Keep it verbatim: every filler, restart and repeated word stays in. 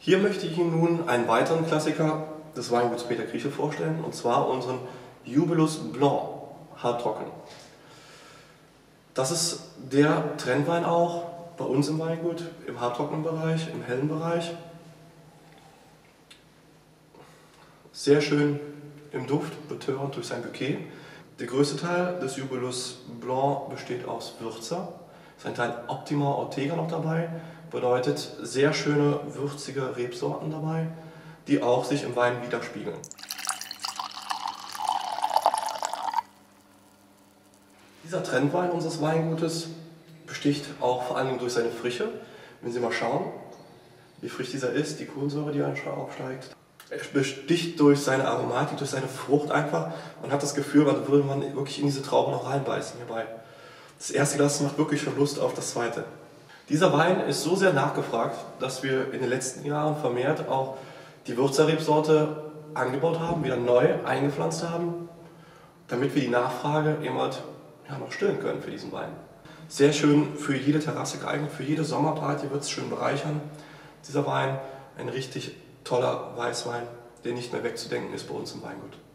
Hier möchte ich Ihnen nun einen weiteren Klassiker des Weinguts Peter Kriechel vorstellen, und zwar unseren Jubilus Blanc Halbtrocken. Das ist der Trendwein auch bei uns im Weingut, im halbtrockenen Bereich, im hellen Bereich. Sehr schön im Duft, betörend durch sein Bouquet. Der größte Teil des Jubilus Blanc besteht aus Würzer. Es ist ein Teil Optima Ortega noch dabei, bedeutet sehr schöne, würzige Rebsorten dabei, die auch sich im Wein widerspiegeln. Dieser Trendwein unseres Weingutes besticht auch vor allem durch seine Frische. Wenn Sie mal schauen, wie frisch dieser ist, die Kohlensäure, die aufsteigt. Er besticht durch seine Aromatik, durch seine Frucht einfach. Man hat das Gefühl, als würde man wirklich in diese Traube noch reinbeißen hierbei. Das erste Glas macht wirklich schon Lust auf das zweite. Dieser Wein ist so sehr nachgefragt, dass wir in den letzten Jahren vermehrt auch die Würzerrebsorte angebaut haben, wieder neu eingepflanzt haben, damit wir die Nachfrage eben halt, ja, noch stillen können für diesen Wein. Sehr schön für jede Terrasse geeignet, für jede Sommerparty wird es schön bereichern. Dieser Wein, ein richtig toller Weißwein, der nicht mehr wegzudenken ist bei uns im Weingut.